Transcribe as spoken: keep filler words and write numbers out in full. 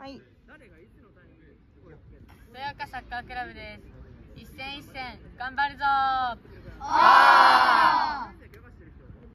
はい。 豊岡サッカークラブです。一戦一戦頑張るぞー。